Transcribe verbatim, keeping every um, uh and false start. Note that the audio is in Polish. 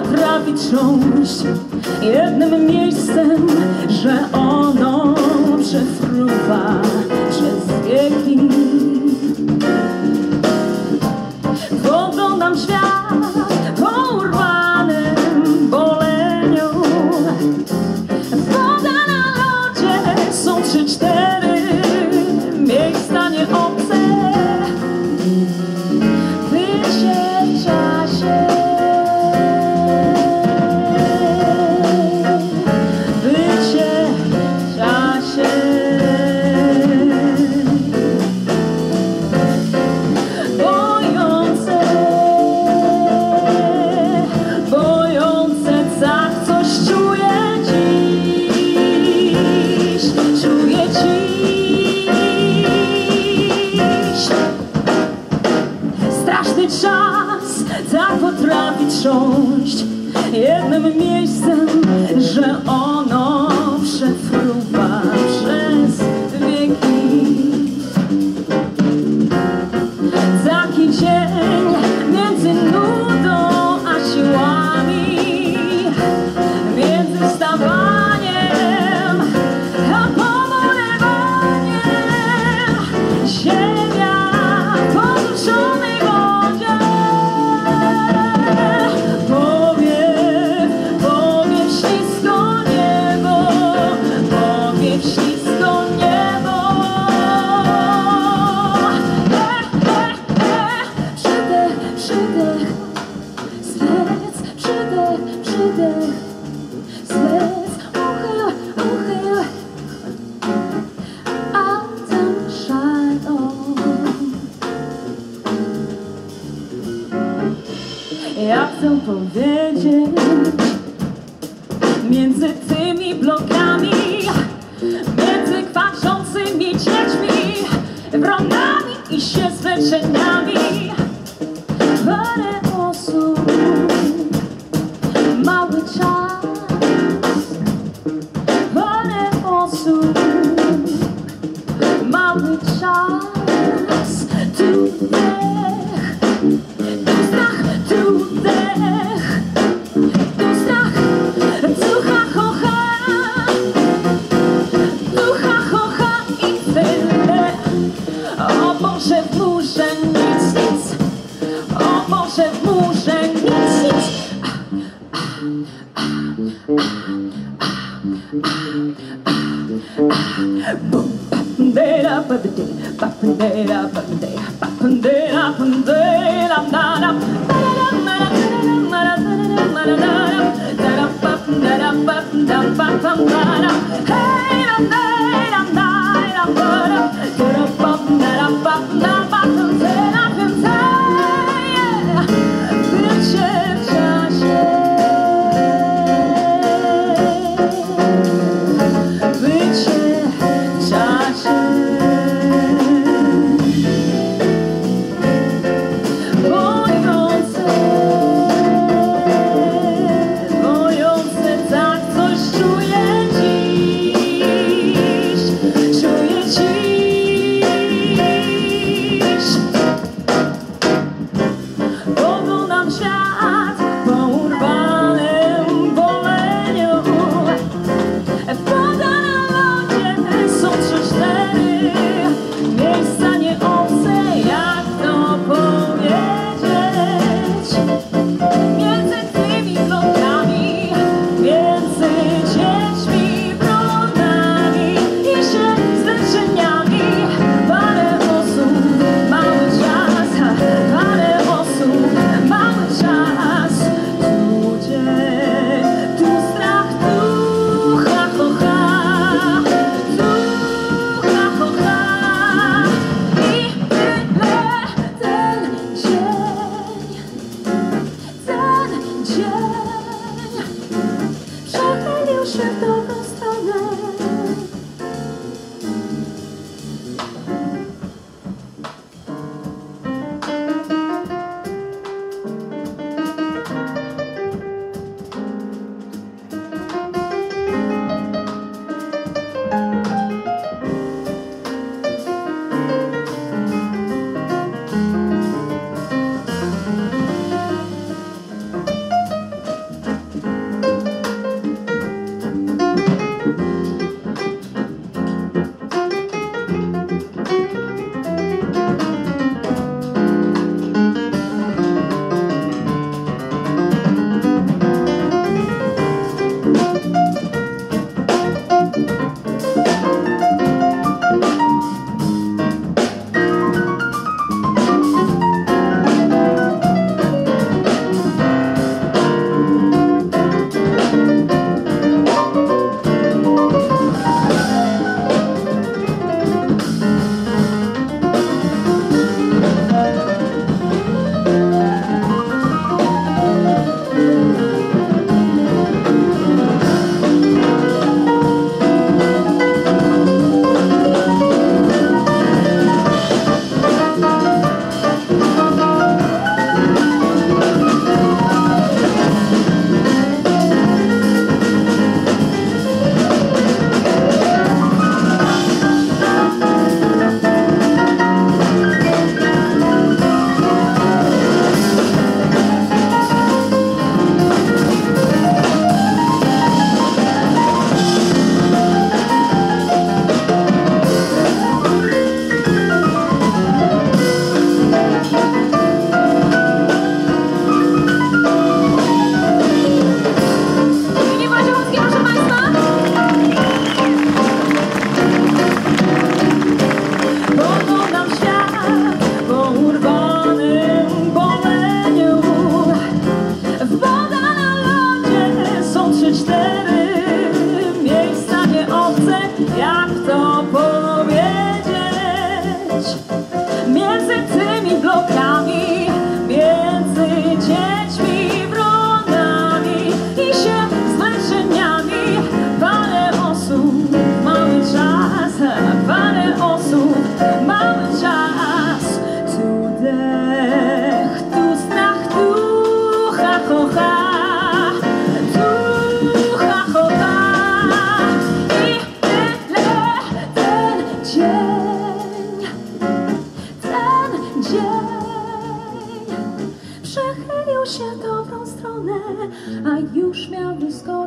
potrafi trząść jednym miejscem, że ono przefruwa przez wieki. Oglądam świat po urwanym boleniu. Woda na lodzie, są trzy, cztery miejsca nieobce. Wycie w czasie, wycie w czasie. Bojące, bojące, tak coś czuję dziś, czuję dziś. Straszny czas tak potrafi trząść jednym miejscem, że ono przefruwa przez wieki. Taki dzień między nudą a siłami, między wstawaniem a pobolewaniem. Ziemia w posuszonej wodzie, powiew, powiew ślisko niebo, powiew ślisko niebo. Przydech, przydech, swec, przydech, przydech, swec, uchyl, uchyl, a tam szalą. Ja chcę powiedzieć, między tymi blokami, między kwaczącymi dziećmi, wronami i się zwleczeniami, parę osób, mały czas, parę osób, mały czas, tu dech, tu strach, tu dech, tu strach, tu ha, ho, ha, tu ha, ho, ha i tyle. O Boże, w murze nic, nic, o Boże, w murze nic, nic. Bandera, bandera, bandera, bandera, bandera, bandera, bandera. Bojące, bojące, tak coś czuję dziś. wszystko